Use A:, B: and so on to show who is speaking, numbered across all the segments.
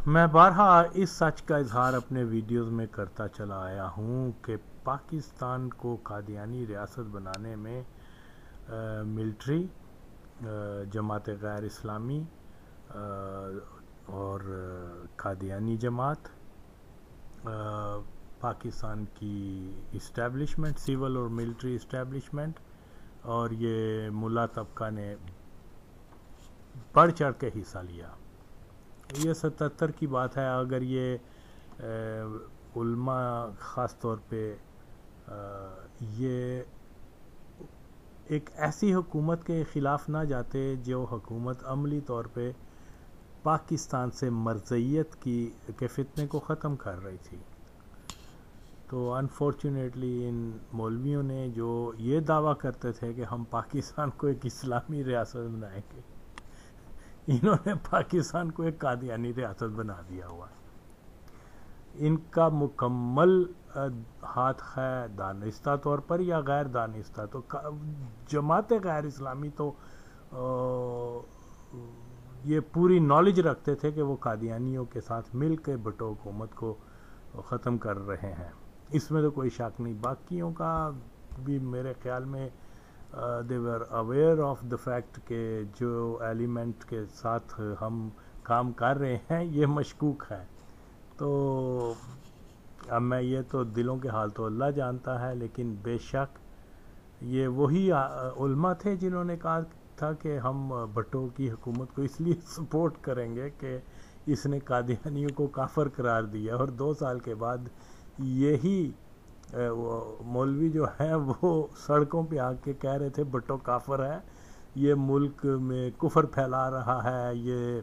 A: میں بارہا اس سچ کا اظہار اپنے ویڈیوز میں کرتا چلا آیا ہوں کہ پاکستان کو قادیانی ریاست بنانے میں ملٹری، جماعت غیر اسلامی اور قادیانی جماعت، پاکستان کی اسٹیبلشمنٹ، سول اور ملٹری اسٹیبلشمنٹ، اور یہ ملا طبقہ نے بڑھ چڑھ کے حصہ لیا۔ یہ 77 کی بات ہے۔ اگر یہ علماء خاص طور پہ یہ ایک ایسی حکومت کے خلاف نہ جاتے جو حکومت عملی طور پہ پاکستان سے مرزیت کے فتنے کو ختم کر رہی تھی، تو انفارچونیٹلی ان مولویوں نے جو یہ دعویٰ کرتے تھے کہ ہم پاکستان کو ایک اسلامی ریاست بنائیں گے، انہوں نے پاکستان کو ایک قادیانی ریاست بنا دیا ہوا ہے۔ ان کا مکمل ہاتھ ہے دانستہ طور پر یا غیر دانستہ، تو جماعت غیر اسلامی تو یہ پوری نالج رکھتے تھے کہ وہ قادیانیوں کے ساتھ مل کے بھٹو حکومت کو ختم کر رہے ہیں، اس میں تو کوئی شک نہیں۔ باقیوں کا بھی میرے خیال میں they were aware of the fact کہ جو ایلیمنٹ کے ساتھ ہم کام کر رہے ہیں یہ مشکوک ہے۔ تو اب میں یہ تو دلوں کے حال تو اللہ جانتا ہے، لیکن بے شک یہ وہی علماء تھے جنہوں نے کہا تھا کہ ہم بھٹو کی حکومت کو اس لیے سپورٹ کریں گے کہ اس نے قادیانیوں کو کافر قرار دیا، اور 2 سال کے بعد یہی مولوی جو ہیں وہ سڑکوں پہ آ کے کہہ رہے تھے بھٹو کافر ہے، یہ ملک میں کفر پھیلا رہا ہے، یہ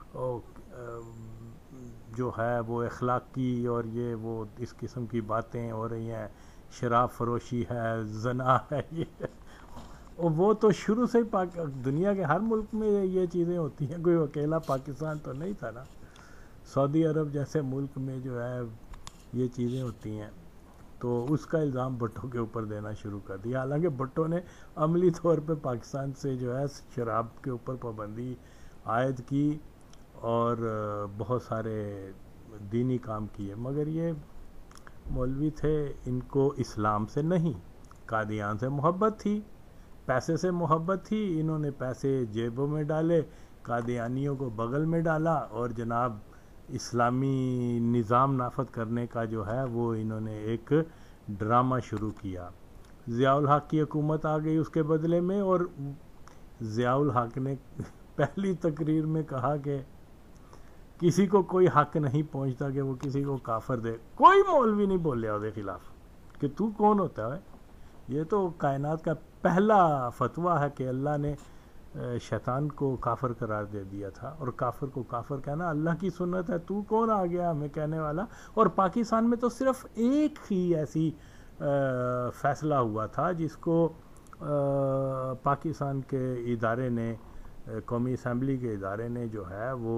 A: جو ہے وہ اخلاقی اور یہ وہ اس قسم کی باتیں ہو رہی ہیں، شراب فروشی ہے، زنا ہے، یہ وہ تو شروع سے ہی دنیا کے ہر ملک میں یہ چیزیں ہوتی ہیں، کوئی اکیلا پاکستان تو نہیں تھا نا۔ سعودی عرب جیسے ملک میں جو ہے یہ چیزیں ہوتی ہیں، تو اس کا الزام بھٹو کے اوپر دینا شروع کر دیا، حالانکہ بھٹو نے عملی طور پہ پاکستان سے جو ہے شراب کے اوپر پابندی عائد کی اور بہت سارے دینی کام کیے، مگر یہ مولوی تھے، ان کو اسلام سے نہیں، قادیان سے محبت تھی، پیسے سے محبت تھی، انہوں نے پیسے جیبوں میں ڈالے، قادیانیوں کو بغل میں ڈالا، اور جناب اسلامی نظام نافذ کرنے کا جو ہے وہ انہوں نے ایک ڈرامہ شروع کیا۔ ضیاء الحق کی حکومت آ گئی اس کے بدلے میں، اور ضیاء الحق نے پہلی تقریر میں کہا کہ کسی کو کوئی حق نہیں پہنچتا کہ وہ کسی کو کافر دے۔ کوئی مولوی نہیں بولیا اس کے خلاف کہ تو کون ہوتا ہے، یہ تو کائنات کا پہلا فتویٰ ہے کہ اللہ نے شیطان کو کافر قرار دے دیا تھا، اور کافر کو کافر کہنا اللہ کی سنت ہے، تو کون آ گیا ہمیں کہنے والا۔ اور پاکستان میں تو صرف ایک ہی ایسی فیصلہ ہوا تھا جس کو پاکستان کے ادارے نے، قومی اسمبلی کے ادارے نے جو ہے وہ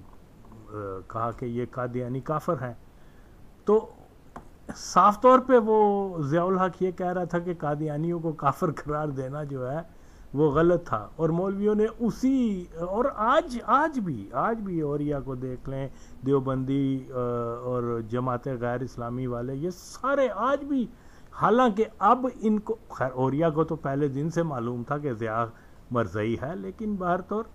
A: کہا کہ یہ قادیانی کافر ہیں، تو صاف طور پہ وہ ضیاء الحق یہ کہہ رہا تھا کہ قادیانیوں کو کافر قرار دینا جو ہے وہ غلط تھا، اور مولویوں نے اسی، اور آج بھی اوریا کو دیکھ لیں، دیوبندی اور جماعت غیر اسلامی والے، یہ سارے آج بھی، حالانکہ اب ان کو، خیر اوریا کو تو پہلے دن سے معلوم تھا کہ ضیاء مرزئی ہے، لیکن بہر طور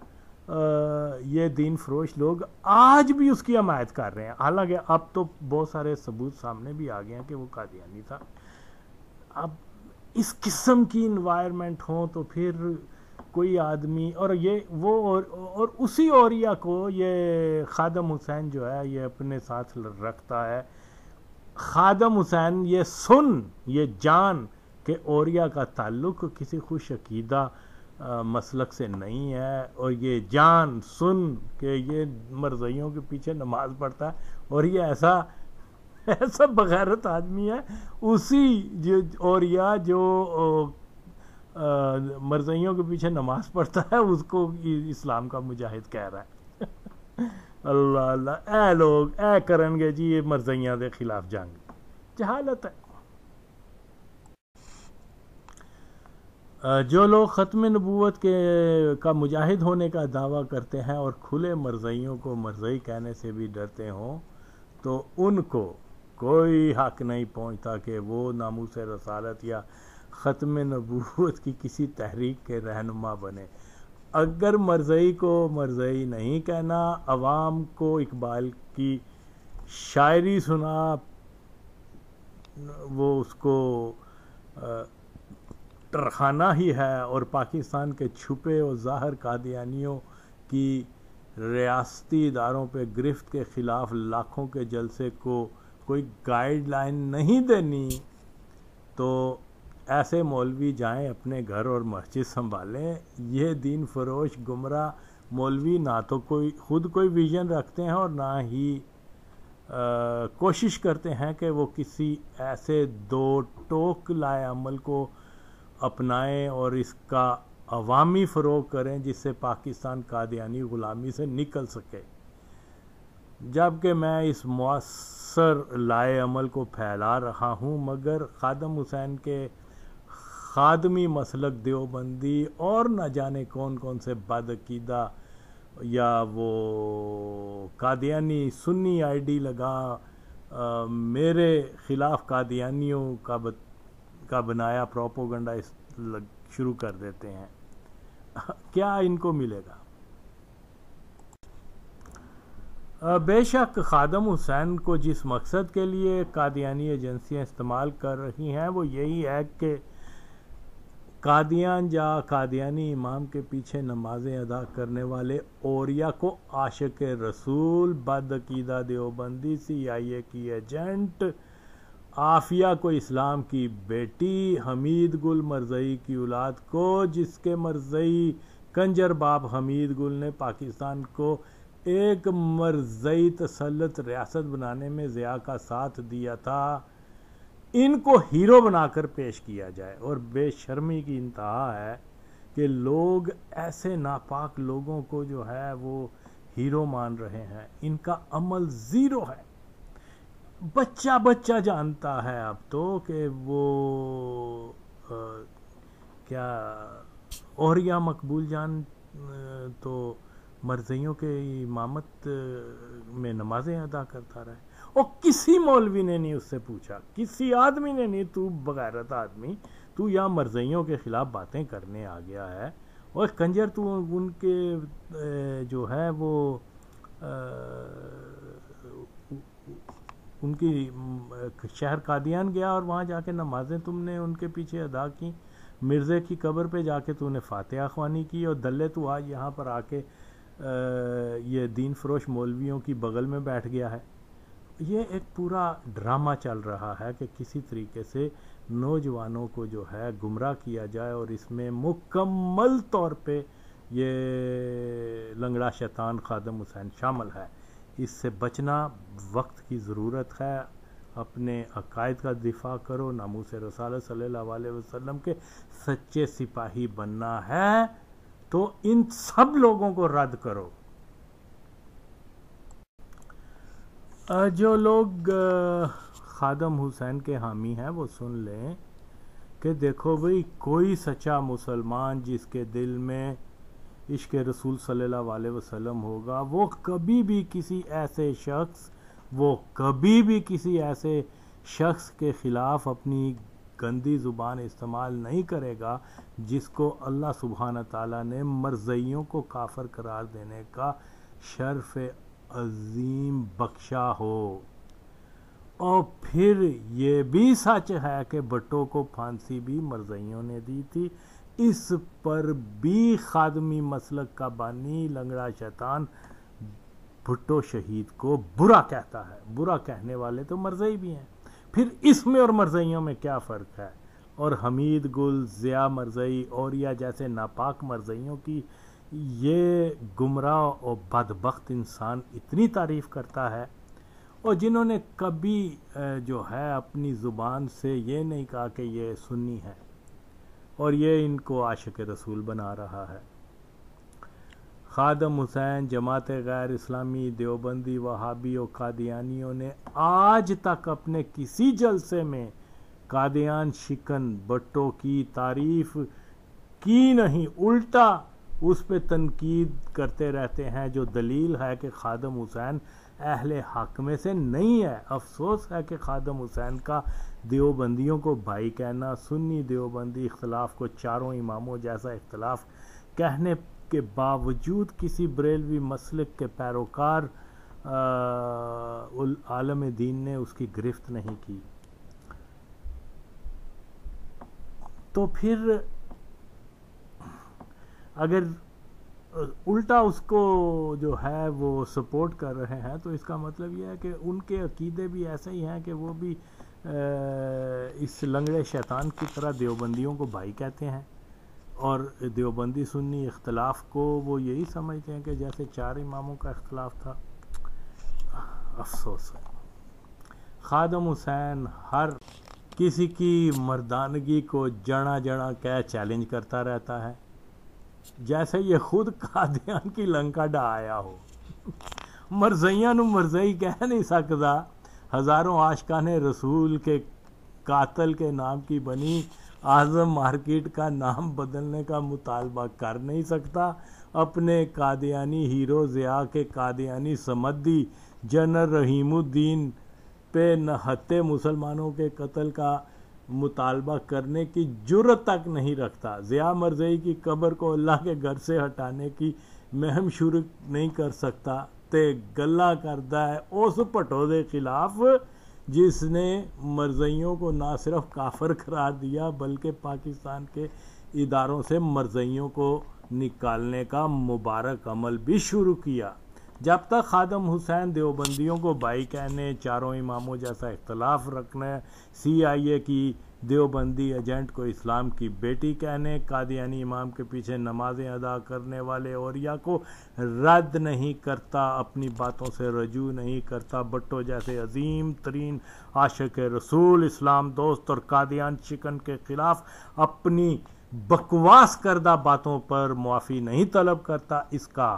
A: یہ دین فروش لوگ آج بھی اس کی حمایت کر رہے ہیں، حالانکہ اب تو بہت سارے ثبوت سامنے بھی آ گئے ہیں کہ وہ قادیانی تھا۔ اب اس قسم کی انوائرمنٹ ہوں تو پھر کوئی آدمی، اور یہ وہ اور اسی اوریا کو یہ خادم حسین جو ہے یہ اپنے ساتھ رکھتا ہے۔ خادم حسین یہ جان کہ اوریا کا تعلق کسی خوش عقیدہ مسلک سے نہیں ہے، اور یہ جان سن کہ یہ مرزائیوں کے پیچھے نماز پڑھتا ہے، اور یہ ایسا بغیرت آدمی ہے، اسی اوریا جو مرزائیوں کے پیچھے نماز پڑھتا ہے اس کو اسلام کا مجاہد کہہ رہا ہے۔ اللہ اللہ، اے لوگ اے کرن گے جی یہ مرزائیاں دے خلاف جنگ، جہالت ہے۔ جو لوگ ختم نبوت کا مجاہد ہونے کا دعویٰ کرتے ہیں اور کھلے مرزئیوں کو مرزئی کہنے سے بھی ڈرتے ہوں تو ان کو کوئی حق نہیں پہنچتا کہ وہ ناموس رسالت یا ختم نبوت کی کسی تحریک کے رہنما بنے۔ اگر مرزئی کو مرزئی نہیں کہنا، عوام کو اقبال کی شاعری سنا وہ اس کو ٹرخانہ ہی ہے، اور پاکستان کے چھپے اور ظاہر قادیانیوں کی ریاستی اداروں پہ گرفت کے خلاف لاکھوں کے جلسے کو کوئی گائیڈ لائن نہیں دینی، تو ایسے مولوی جائیں اپنے گھر اور مسجد سنبھالیں۔ یہ دین فروش گمراہ مولوی نہ تو خود کوئی ویژن رکھتے ہیں اور نہ ہی کوشش کرتے ہیں کہ وہ کسی ایسے دو ٹوک لائے عمل کو اپنائیں اور اس کا عوامی فروغ کریں جس سے پاکستان قادیانی غلامی سے نکل سکے۔ جبکہ میں اس مؤثر لائے عمل کو پھیلا رہا ہوں، مگر خادم حسین کے خادمی مسلک دیوبندی اور نہ جانے کون کون سے بدعقیدہ یا وہ قادیانی سنی آئی ڈی لگا میرے خلاف قادیانیوں کا بنایا پروپوگنڈا شروع کر دیتے ہیں۔ کیا ان کو ملے گا؟ بے شک خادم حسین کو جس مقصد کے لیے قادیانی ایجنسیاں استعمال کر رہی ہیں وہ یہی ہے کہ قادیان یا قادیانی امام کے پیچھے نمازیں ادا کرنے والے اوریا کو عاشق رسول، بدعقیدہ دیوبندی، CIA کی ایجنٹ، عافیہ کو اسلام کی بیٹی، حمید گل مرزئی کی اولاد کو جس کے مرزئی کنجر باپ حمید گل نے پاکستان کو ایک مرزئی تسلط ریاست بنانے میں ضیاء کا ساتھ دیا تھا، ان کو ہیرو بنا کر پیش کیا جائے۔ اور بے شرمی کی انتہا ہے کہ لوگ ایسے ناپاک لوگوں کو جو ہے وہ ہیرو مان رہے ہیں، ان کا عمل زیرو ہے۔ بچہ جانتا ہے اب تو کہ وہ کیا اوریا مقبول جان تو مرزیوں کے امامت میں نمازیں ادا کرتا رہے، اور کسی مولوی نے نہیں اس سے پوچھا، کسی آدمی نے نہیں، تو بغیرت آدمی تو یہاں مرزیوں کے خلاف باتیں کرنے آ گیا ہے، اور کنجر تو ان کے جو ہے وہ ان کی شہر قادیان گیا اور وہاں جا کے نمازیں تم نے ان کے پیچھے ادا کی، مرزے کی قبر پہ جا کے تو نے فاتحہ خوانی کی، اور دلے تو آج یہاں پر آ کے یہ دین فروش مولویوں کی بغل میں بیٹھ گیا ہے۔ یہ ایک پورا ڈرامہ چل رہا ہے کہ کسی طریقے سے نوجوانوں کو جو ہے گمراہ کیا جائے، اور اس میں مکمل طور پہ یہ لنگڑا شیطان خادم حسین شامل ہے۔ اس سے بچنا وقت کی ضرورت ہے۔ اپنے عقائد کا دفاع کرو، ناموس رسالت صلی اللہ علیہ وسلم کے سچے سپاہی بننا ہے تو ان سب لوگوں کو رد کرو۔ جو لوگ خادم حسین کے حامی ہیں وہ سن لیں کہ دیکھو بھئی، کوئی سچا مسلمان جس کے دل میں عشق رسول صلی اللہ علیہ وسلم ہوگا وہ کبھی بھی کسی ایسے شخص کے خلاف اپنی گندی زبان استعمال نہیں کرے گا جس کو اللہ سبحانہ تعالیٰ نے مرزئیوں کو کافر قرار دینے کا شرف عظیم بخشا ہو۔ اور پھر یہ بھی سچ ہے کہ بھٹو کو پھانسی بھی مرزئیوں نے دی تھی، اس پر بھی خادمی مسلک کا بانی لنگڑا شیطان بھٹو شہید کو برا کہتا ہے۔ برا کہنے والے تو مرزئی بھی ہیں، پھر اس میں اور مرزئیوں میں کیا فرق ہے؟ اور حمید گل، ضیاء مرزئی اور یا جیسے ناپاک مرزئیوں کی یہ گمراہ اور بدبخت انسان اتنی تعریف کرتا ہے، اور جنہوں نے کبھی جو ہے اپنی زبان سے یہ نہیں کہا کہ یہ سنی ہے، اور یہ ان کو عاشق رسول بنا رہا ہے۔ خادم حسین، جماعت غیر اسلامی، دیوبندی، وہابی اور قادیانیوں نے آج تک اپنے کسی جلسے میں قادیان شکن بھٹو کی تعریف کی نہیں، الٹا اس پہ تنقید کرتے رہتے ہیں، جو دلیل ہے کہ خادم حسین اہل حق میں سے نہیں ہے۔ افسوس ہے کہ خادم حسین کا دیوبندیوں کو بھائی کہنا، سنی دیوبندی اختلاف کو چاروں اماموں جیسا اختلاف کہنے کے باوجود کسی بریلوی مسلک کے پیروکار عالم دین نے اس کی گرفت نہیں کی۔ تو پھر اگر الٹا اس کو جو ہے وہ سپورٹ کر رہے ہیں تو اس کا مطلب یہ ہے کہ ان کے عقیدے بھی ایسے ہی ہیں کہ وہ بھی اس لنگڑے شیطان کی طرح دیوبندیوں کو بھائی کہتے ہیں، اور دیوبندی سنی اختلاف کو وہ یہی سمجھتے ہیں کہ جیسے چار اماموں کا اختلاف تھا۔ افسوس ہے، خادم حسین ہر کسی کی مردانگی کو جڑا جڑا کہہ چیلنج کرتا رہتا ہے، جیسے یہ خود قادیان کی لنکا ڈا آیا ہو۔ مرزیاں نو مرزئی کہہ نہیں سکتا، ہزاروں عاشقان رسول کے قاتل کے نام کی بنی اعظم مارکیٹ کا نام بدلنے کا مطالبہ کر نہیں سکتا، اپنے قادیانی ہیرو ضیاء کے قادیانی سمدی جنرل رحیم الدین پہ نہتے مسلمانوں کے قتل کا مطالبہ کرنے کی جرت تک نہیں رکھتا، ضیاء مرزئی کی قبر کو اللہ کے گھر سے ہٹانے کی مہم شروع نہیں کر سکتا، تے گلہ کردہ ہے اس بھٹو دے خلاف جس نے مرزئیوں کو نہ صرف کافر قرار دیا بلکہ پاکستان کے اداروں سے مرزئیوں کو نکالنے کا مبارک عمل بھی شروع کیا۔ جب تک خادم حسین دیوبندیوں کو بھائی کہنے، چاروں اماموں جیسا اختلاف رکھنے، CIA کی دیوبندی ایجنٹ کو اسلام کی بیٹی کہنے، قادیانی امام کے پیچھے نمازیں ادا کرنے والے اولیاء کو رد نہیں کرتا، اپنی باتوں سے رجوع نہیں کرتا، بھٹو جیسے عظیم ترین عاشق رسول، اسلام دوست اور قادیان شکن کے خلاف اپنی بکواس کردہ باتوں پر معافی نہیں طلب کرتا، اس کا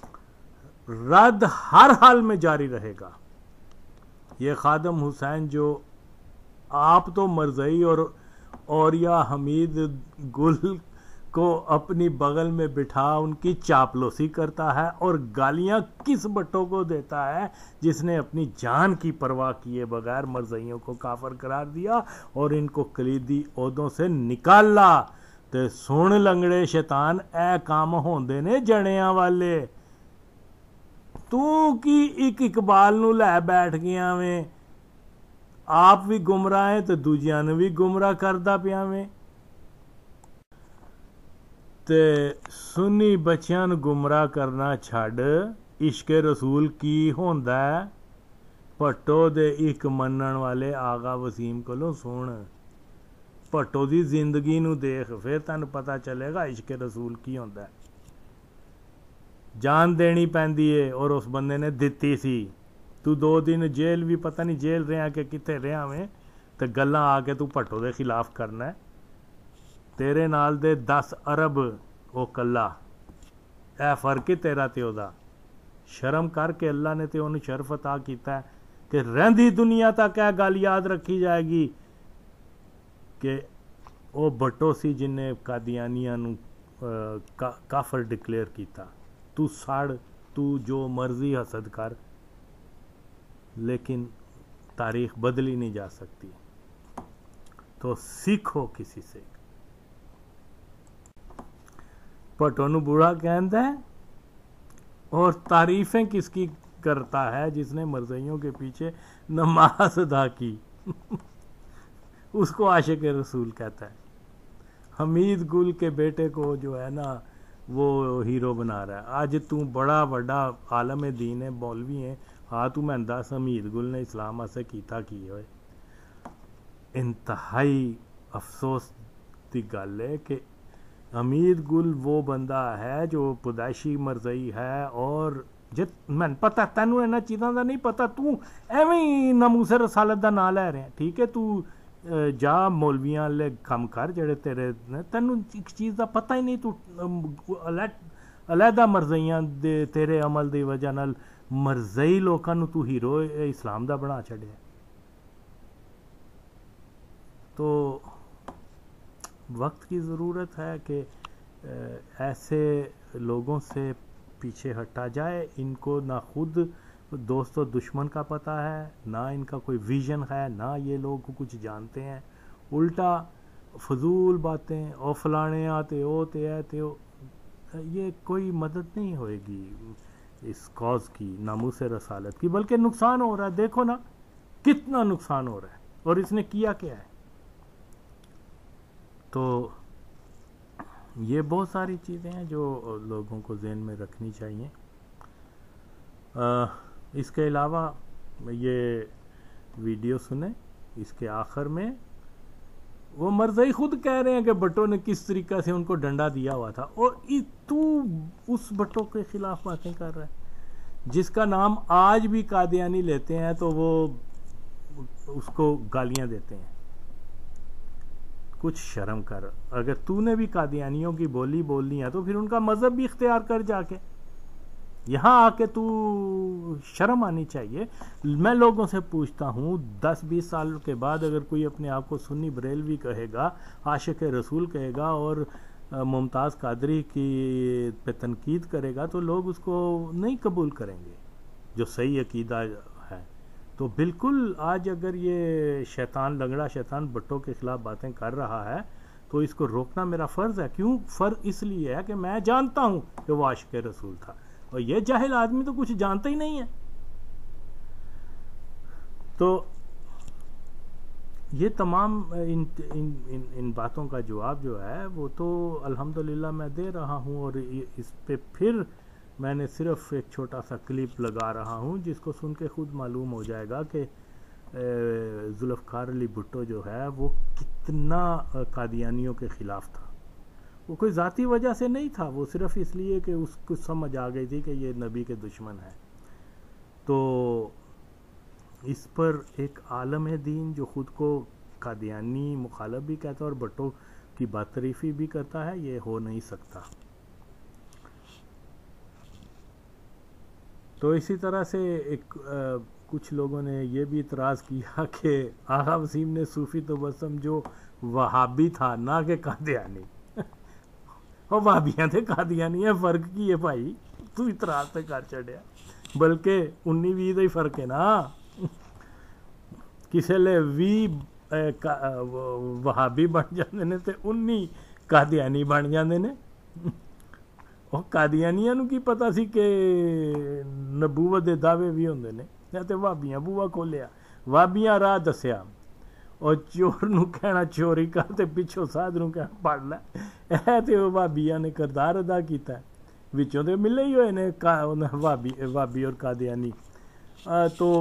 A: رد ہر حال میں جاری رہے گا۔ یہ خادم حسین جو آپ تو مرزئی اور اولیاء حمید گل کو اپنی بغل میں بٹھا ان کی چاپلوسی کرتا ہے اور گالیاں کس بھٹو کو دیتا ہے جس نے اپنی جان کی پرواہ کیے بغیر مرزئیوں کو کافر قرار دیا اور ان کو کلیدی عہدوں سے نکالا۔ تے سن لنگڑے شیطان اے کام ہوندے نے جڑیاں والے، تو کی ایک اقبال نو لے بیٹھ گیا میں، آپ بھی گمراہ ہیں تو دوجیاں نو بھی گمراہ کردہ پیا میں، تے سنی بچیاں نو گمراہ کرنا چھڈ عشق رسول کی ہوندا ہے، بھٹو دے ایک منن والے آغا وسیم کولوں سن، بھٹو دی زندگی نو دیکھ پھر تینوں پتہ چلے گا عشق رسول کی ہوندا ہے۔ جان دینی پیندی ہے اور اس بندے نے دتی سی، تو 2 دن جیل بھی پتہ نہیں جیل رہا کہ کتے رہا میں، تے گلاں آ کے تو بھٹو دے خلاف کرنا ہے، تیرے نال دے 10 ارب او کلا، اے فرق ہے تیرا تے او دا، شرم کر کے اللہ نے تے انہوں شرف عطا کیتا ہے کہ رہندی دنیا تک اے گل یاد رکھی جائے گی کہ او بھٹو سی جن نے قادیانیاں نو کافر ڈکلیئر کیتا۔ تو ساڑ، تو جو مرضی حسد کر، لیکن تاریخ بدلی نہیں جا سکتی، تو سیکھو کسی سے۔ بھٹو نو برا کہندا ہے اور تعریفیں کس کی کرتا ہے جس نے مرزئیوں کے پیچھے نماز ادا کی، اس کو عاشق رسول کہتا ہے۔ حمید گل کے بیٹے کو جو ہے نا وہ ہیرو بنا رہا ہے، آج تو بڑا بڑا عالم دین ہے، مولوی ہیں، ہاں تو میں دس حمید گل نے اسلام سے کیتا کی ہوئے۔ انتہائی افسوس دی گل ہے کہ حمید گل وہ بندہ ہے جو پیدائشی مرزئی ہے، اور میں پتہ تینوں انہاں چیزاں دا نہیں پتہ، تو ایویں ناموس رسالت دا نام لے رہے ہیں، ٹھیک ہے، تو جا مولویاں لے کم کر جڑے تیرے، تینوں ایک چیز دا پتہ ہی نہیں، تو علیحدہ مرزئیاں دے تیرے عمل دی وجہ نال مرزئی لوکاں نو تو ہیرو اسلام دا بنا چھڑیا۔ تو وقت کی ضرورت ہے کہ ایسے لوگوں سے پیچھے ہٹا جائے. ان کو نہ خود دوست و دشمن کا پتہ ہے، نہ ان کا کوئی ویژن ہے، نہ یہ لوگ کچھ جانتے ہیں. الٹا فضول باتیں، او فلانے آتے ہوتے ہے، یہ کوئی مدد نہیں ہوئے گی اس کاز کی، ناموس رسالت کی، بلکہ نقصان ہو رہا ہے. دیکھو نا کتنا نقصان ہو رہا ہے، اور اس نے کیا کیا ہے. تو یہ بہت ساری چیزیں ہیں جو لوگوں کو ذہن میں رکھنی چاہیے. اس کے علاوہ یہ ویڈیو سنیں، اس کے آخر میں وہ مرزائی خود کہہ رہے ہیں کہ بھٹو نے کس طریقہ سے ان کو ڈنڈا دیا ہوا تھا، اور تو اس بھٹو کے خلاف باتیں کر رہا ہے جس کا نام آج بھی قادیانی لیتے ہیں تو وہ اس کو گالیاں دیتے ہیں. کچھ شرم کر. اگر تو نے بھی قادیانیوں کی بولی بولنی ہے تو پھر ان کا مذہب بھی اختیار کر. جا کے یہاں آ کے تو شرم آنی چاہیے. میں لوگوں سے پوچھتا ہوں 10-20 سال کے بعد اگر کوئی اپنے آپ کو سنی بریلوی کہے گا، عاشق رسول کہے گا اور ممتاز قادری کی پہ تنقید کرے گا تو لوگ اس کو نہیں قبول کریں گے جو صحیح عقیدہ ہے. تو بالکل آج اگر یہ شیطان، لنگڑا شیطان بھٹو کے خلاف باتیں کر رہا ہے تو اس کو روکنا میرا فرض ہے. کیوں فرض؟ اس لیے ہے کہ میں جانتا ہوں کہ وہ عاشق رسول تھا، اور یہ جاہل آدمی تو کچھ جانتا ہی نہیں ہے. تو یہ تمام ان باتوں کا جواب جو ہے وہ تو الحمدللہ میں دے رہا ہوں، اور اس پہ پھر میں نے صرف ایک چھوٹا سا کلپ لگا رہا ہوں جس کو سن کے خود معلوم ہو جائے گا کہ ذوالفقار علی بھٹو جو ہے وہ کتنا قادیانیوں کے خلاف تھا. وہ کوئی ذاتی وجہ سے نہیں تھا، وہ صرف اس لیے کہ اس کو سمجھ آ گئی تھی کہ یہ نبی کے دشمن ہے. تو اس پر ایک عالم دین جو خود کو قادیانی مخالف بھی کہتا ہے اور بھٹو کی بات تعریفی بھی کرتا ہے، یہ ہو نہیں سکتا. تو اسی طرح سے کچھ لوگوں نے یہ بھی اعتراض کیا کہ آغا وسیم نے صوفی تبسم جو وہابی تھا نہ کہ قادیانی. اور وہابیاں تھے، قادیانی ہے، فرق کی ہے بھائی، تو اعتراض تے کر چڑیا. بلکہ 19-20 دا ہی فرق ہے نا. کسے لے 20 وہابی بن جاندے نے تے 19 قادیانی بن جاندے نے. اور قادیانیاں نو کی پتا سی کہ نبوت دے دعوے بھی ہوندے نے. یا تے وہابیاں بوا کھولیا، وہابیاں راہ دسیا، اور چور نو کہنا چوری کر تے پچھوں سادھ نو کہنا پڑھ لے. اے تے وہابیاں نے کردار ادا کیتا ہے، وچوں تے ملے ہی ہوئے نے وہابی اور قادیانی. تو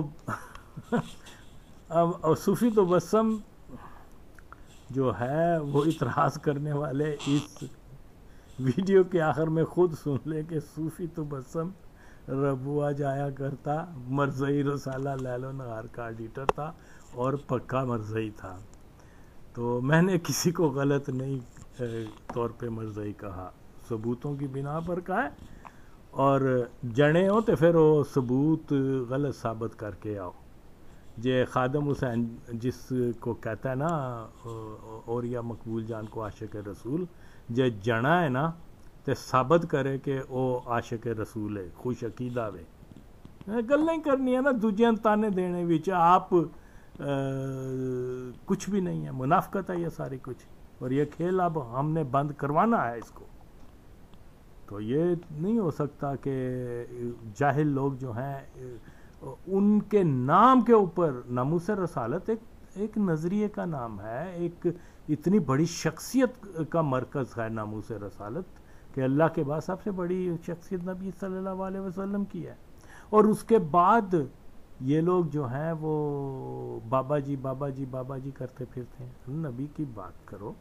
A: صوفی تبسم جو ہے وہ اعتراض کرنے والے اس ویڈیو کے آخر میں خود سن لیں کہ صوفی تبسم ربوا جایا کرتا، مرزائی رسالہ لیل و نہار کا ایڈیٹر تھا اور پکا مرزائی تھا. تو میں نے کسی کو غلط نہیں طور پہ مرزائی کہا، ثبوتوں کی بنا پر کہا ہے. اور جنے ہو تو پھر وہ ثبوت غلط ثابت کر کے آؤ. یہ خادم حسین جس کو کہتا ہے نا اور یا مقبول جان کو عاشق رسول، جے جنا ہے نا تے ثابت کرے کہ وہ عاشق رسول ہے، خوش عقیدہ وے. گلیں کرنی ہے نا دوجیاں تانے دینے وچ آپ کچھ بھی نہیں ہے، منافقت ہے یہ ساری کچھ. اور یہ کھیل اب ہم نے بند کروانا ہے اس کو. تو یہ نہیں ہو سکتا کہ جاہل لوگ جو ہیں ان کے نام کے اوپر ناموس رسالت ایک نظریے کا نام ہے، ایک اتنی بڑی شخصیت کا مرکز ہے ناموس رسالت کہ اللہ کے بعد سب سے بڑی شخصیت نبی صلی اللہ علیہ وسلم کی ہے. اور اس کے بعد یہ لوگ جو ہیں وہ بابا جی بابا جی بابا جی کرتے پھرتے ہیں. نبی کی بات کرو.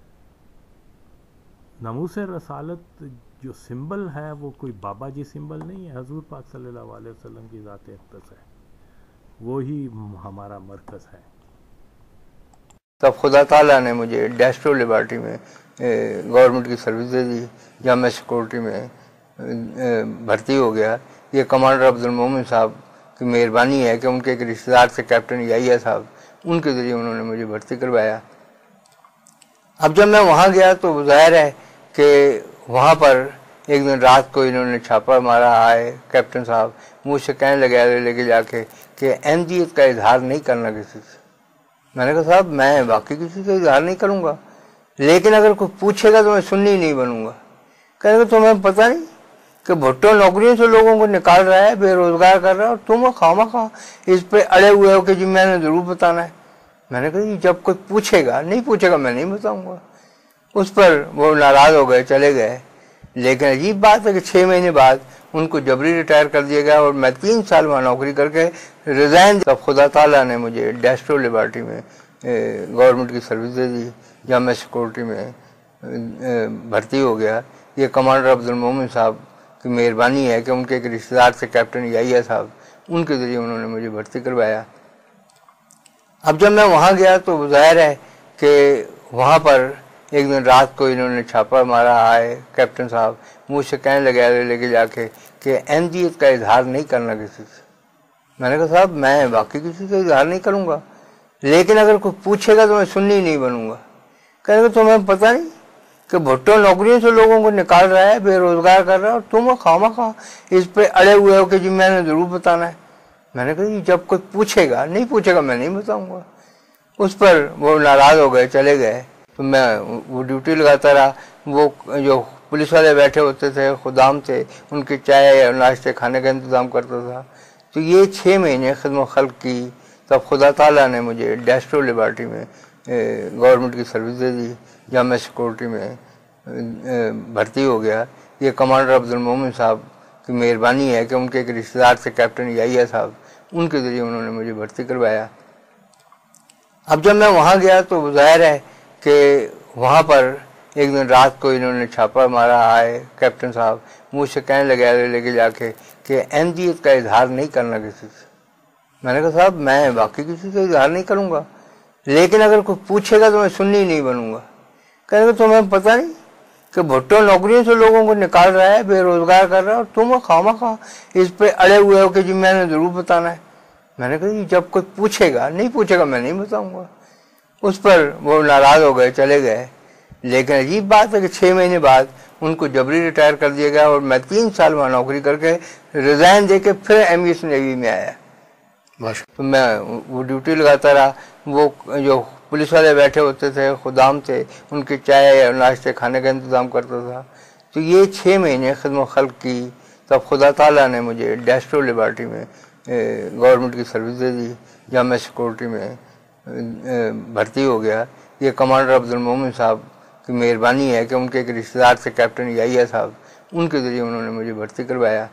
A: ناموس رسالت جو سمبل ہے وہ کوئی بابا جی سمبل نہیں ہے، حضور پاک صلی اللہ علیہ وسلم کی ذات اقدس ہے، وہی ہمارا مرکز ہے.
B: تب خدا تعالیٰ نے مجھے ڈیسٹرو لیبارٹری میں گورنمنٹ کی سروس دے دی، جب میں سیکورٹی میں بھرتی ہو گیا. یہ کمانڈر عبد المومن صاحب کی مہربانی ہے کہ ان کے ایک رشتہ دار سے کیپٹن یحییٰ صاحب، ان کے ذریعے انہوں نے مجھے بھرتی کروایا. اب جب میں وہاں گیا تو ظاہر ہے کہ वहाँ पर एक दिन रात को इन्होंने छापा मारा, आए कैप्टन साहब मुझसे कहने लगे लेके जाके कि अहमदियत का इजहार नहीं करना किसी से। मैंने कहा साहब मैं बाकी किसी से इजहार नहीं करूँगा, लेकिन अगर कोई पूछेगा तो मैं सुन्नी नहीं बनूंगा। कहेंगे तुम्हें पता नहीं कि भुट्टो नौकरियों से लोगों को निकाल रहा है, बेरोजगार कर रहा है, और तुम खामा इस पे अड़े हुए हो कि जी मैंने जरूर बताना है। मैंने कहा जी जब कोई पूछेगा, नहीं पूछेगा मैं नहीं बताऊंगा। उस पर वो नाराज हो गए, चले गए। लेकिन अजीब बात है कि 6 महीने बाद उनको जबरी रिटायर कर दिया गया और मैं 3 साल वहाँ नौकरी करके रिजाइन। तब खुदा ताला ने मुझे डेस्ट्रो लिबर्टी में गवर्नमेंट की सर्विस दे दी, जहाँ मैं सिक्योरिटी में भर्ती हो गया। ये कमांडर अब्दुल मोमिन साहब की मेहरबानी है कि उनके एक रिश्तेदार थे कैप्टन याहिया साहब, उनके ज़रिए उन्होंने मुझे भर्ती करवाया। अब जब मैं वहाँ गया तो जाहिर है कि वहाँ पर एक दिन रात को इन्होंने छापा मारा, आए कैप्टन साहब मुझसे कहने लगे लेके जाके कि अहमदियत का इजहार नहीं करना किसी से। मैंने कहा साहब मैं बाकी किसी से इजहार नहीं करूँगा, लेकिन अगर कोई पूछेगा तो मैं सुन्नी नहीं बनूंगा। कहेंगे तुम्हें पता नहीं कि भुट्टो नौकरियों से लोगों को निकाल रहा है, बेरोजगार कर रहा है, और तुम खामा इस पे अड़े हुए हो कि जी मैंने जरूर बताना है। मैंने कहा जी जब कोई पूछेगा, नहीं पूछेगा मैं नहीं बताऊंगा। उस पर वो नाराज हो गए, चले गए। तो मैं वो ड्यूटी लगाता रहा। वो जो पुलिस वाले बैठे होते थे, खुदाम थे, उनके चाय और नाश्ते खाने का इंतज़ाम करता था। तो ये 6 महीने खिदमत खल्क की। तब खुदा ताला ने मुझे डेस्ट्रो लिबर्टी में गवर्नमेंट की सर्विस दे दी, जहाँ मैं सिक्योरिटी में भर्ती हो गया। ये कमांडर अब्दुल मोमिन साहब की मेहरबानी है कि उनके एक रिश्तेदार थे कैप्टन याहिया साहब, उनके ज़रिए उन्होंने मुझे भर्ती करवाया। अब जब मैं वहाँ गया तो जाहिर है कि वहाँ पर एक दिन रात को इन्होंने छापा मारा, आए कैप्टन साहब मुझसे कहने लगे लेके जाके कि अहमदियत का इजहार नहीं करना किसी से। मैंने कहा साहब मैं बाकी किसी से इजहार नहीं करूँगा, लेकिन अगर कोई पूछेगा तो मैं सुन्नी नहीं बनूंगा। कहेंगे तुम्हें पता नहीं कि भुट्टो नौकरियों से लोगों को निकाल रहा है, बेरोजगार कर रहा है, और तुम खामा इस पे अड़े हुए हो कि जी मैंने जरूर बताना है। मैंने कहा जी जब कोई पूछेगा, नहीं पूछेगा मैं नहीं बताऊंगा। उस पर वो नाराज हो गए, चले गए। लेकिन अजीब बात है कि 6 महीने बाद उनको जबरी रिटायर कर दिया गया और मैं 3 साल वहाँ नौकरी करके रिजाइन दे के फिर एमईएस नेवी में आया। तो मैं वो ड्यूटी लगाता रहा। वो जो पुलिस वाले बैठे होते थे, खुदाम थे, उनके चाय और नाश्ते खाने का इंतज़ाम करता था। तो ये 6 महीने खिदमत खल्क की। तब खुदा ताला ने मुझे डेस्ट्रो लिबर्टी में गवर्नमेंट की सर्विस दे दी, जहाँ मैं सिक्योरिटी में भर्ती हो गया। ये कमांडर अब्दुल मोमिन साहब की मेहरबानी है कि उनके एक रिश्तेदार थे कैप्टन याहिया साहब, उनके ज़रिए उन्होंने मुझे भर्ती करवाया।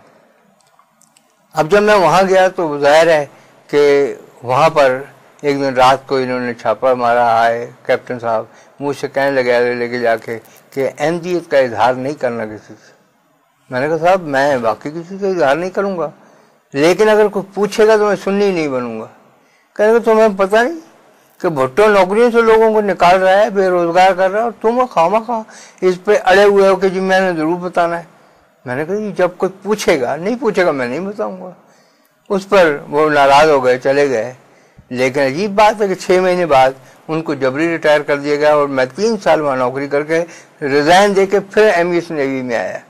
B: अब जब मैं वहाँ गया तो जाहिर है कि वहाँ पर एक दिन रात को इन्होंने छापा मारा, आए कैप्टन साहब मुझसे कहने लगे लेके जाके कि अहमदियत का इजहार नहीं करना किसी से। मैंने कहा साहब मैं बाकी किसी से इजहार नहीं करूँगा, लेकिन अगर कोई पूछेगा तो मैं सुन्नी नहीं बनूंगा। कहेंगे तुम्हें पता नहीं कि भुट्टो नौकरियों से लोगों को निकाल रहा है, बेरोजगार कर रहा है, और तुम खामा इस पे अड़े हुए हो कि जी मैंने जरूर बताना है। मैंने कहा जी जब कोई पूछेगा, नहीं पूछेगा मैं नहीं बताऊंगा। उस पर वो नाराज हो गए, चले गए। लेकिन अजीब बात है कि 6 महीने बाद उनको जबरी रिटायर कर दिया गया और मैं 3 साल वहाँ नौकरी करके रिजाइन दे के फिर एमईएस नेवी में आया।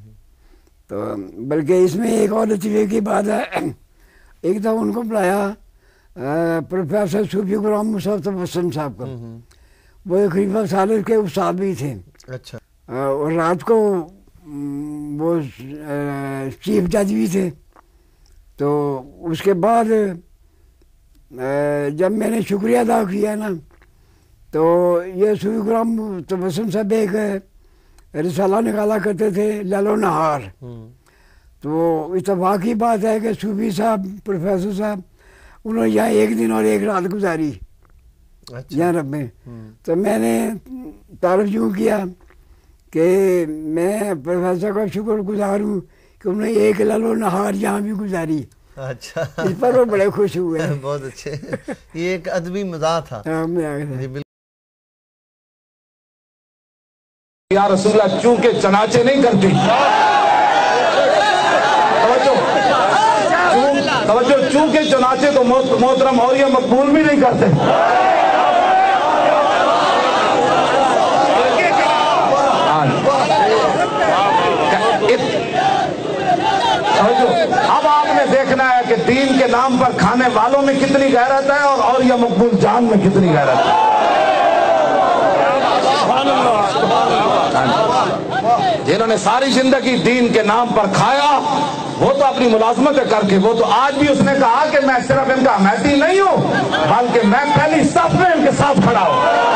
C: तो बल्कि इसमें एक और लतीफ़े की बात है। एक दफ़ा उनको बुलाया प्रोफेसर सूफी गुलाम मुस्तफा साहब को, वो खलीफा सालिस के उस्ताद भी थे।
D: अच्छा।
C: और रात को वो चीफ जज भी थे। तो उसके बाद जब मैंने शुक्रिया अदा किया ना, तो ये सूफी गुलाम मुस्तफा साहब एक रिसाला निकाला करते थे, ललो नहार। तो इत्तेफाक की बात है कि सूफी साहब, प्रोफेसर साहब, उन्होंने यहाँ 1 दिन और 1 रात गुजारी। अच्छा। यहाँ रब में। तो मैंने तारुफ यूँ किया कि मैं प्रोफेसर का शुक्र गुजार हूँ कि उन्होंने 1 ललो नहार यहाँ भी गुजारी।
D: अच्छा।
C: इस पर वो बड़े खुश हुए।
D: बहुत अच्छे। ये एक अदबी मज़ाक था।
E: या रसूलल्लाह चू के चनाचे नहीं करती। तवज्जो, चू के चनाचे तो मोहतरम और ये मकबूल भी नहीं करते। اب آپ نے دیکھنا ہے کہ دین کے نام پر کھانے والوں میں کتنی غیرت ہے اور یہ مقبول جان میں کتنی غیرت ہے. جنہوں نے ساری زندگی دین کے نام پر کھایا وہ تو اپنی ملازمتیں کر کے، وہ تو آج بھی اس نے کہا کہ میں صرف ان کا حمایتی نہیں ہوں بلکہ میں پہلی صف میں ان کے ساتھ کھڑا ہوں.